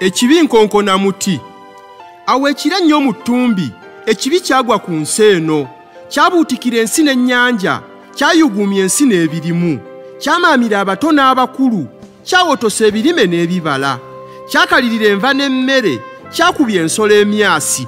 ekibi nkonkona muti. Awo ekira nnyo mu ttumbi, ekibi kyagwa ku nsi eno, kyabuutikira ensi n'ennyanja, kyayugumya ensi n'ebirimu, kyamaamira abato n'abakulu, kyawotosa ebirime n'ebibala, kyakalirira enva n'emmere, kyakubya ensolo emyasi,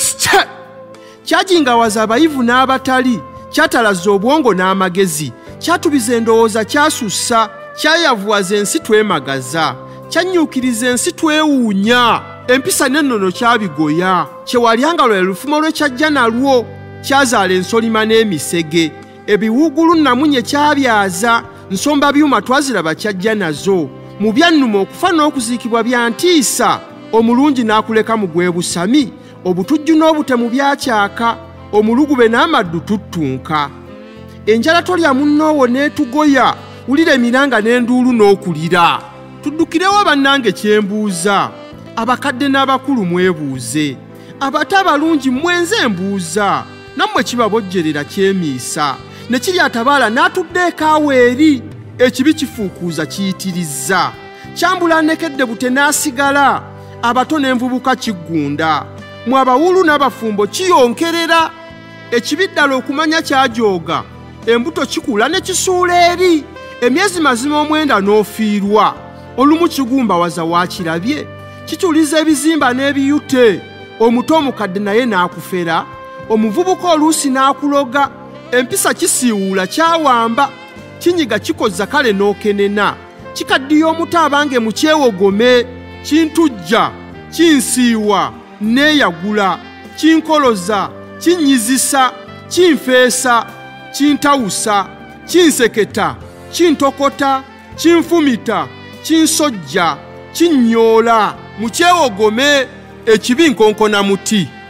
kyajingawaza abayivu n'abatali, kyatalaza obwongo n'amagezi, kyatubiza endowooza kyasussa, kyayavuwaza ensi twemagaza, kyannyuukiriza ensi twewuunya, empisa n'ennono kyabigoya, kyewalyanga lwe lufumo lwe kyajja nalwo, kyazaala ensolima n'emisege, ebiwuugulu namunye kyabyaza, nsomba byuma twaziraba kyajja nazo, mu byannuma okufa n'okuziikibwa bya ntiisa, omulungi n'akuleka mu gwebusami, obutujju n'obutemu byakyaka, omulugube n'amaddu tuttunka. Enjala tolya munnoowo n'etugoya, wulira emiranga n'enduulu n'okulira. Tuddukirewo bannange kyembuuza, abakadde n'abakulu mwebuuze, abato abalungi mwenze embuuza, nammwe kibabojjerera kyemiisa, ne kiryatabaala n'atuddeeko awo eri, ekibi kifuukuuza kiyitirizza, kyambula nekedde bute n'asigala, abato n'envubuka kiggunda, mwe abawulu n'abafumbo kiyonkerera, ekibi ddala okumanya kyajooga, embuto kikula ne kisuula eri, emyezi mazima omwenda n'ofiirwa, olumu kigumbawaza waakirabye, kikyuliza ebizimba n'ebiyute, omuto omukadde naye n'akufera, omuvubuka oluusi n'akuloga, empisa kisiiwuula kyawamba, kinyiga kikoza kale n'okenena, kikaddiya omuto abange mu kyewogome, kintujja, kinsiiwa, neeyagula, kinkoloza, kinnyizisa, kinfeesa, kintawusa, kinseketa, kintokota, kinfumita, kinsojja, kinnyoola, mu kyewogome, ekibi nkonkona muti.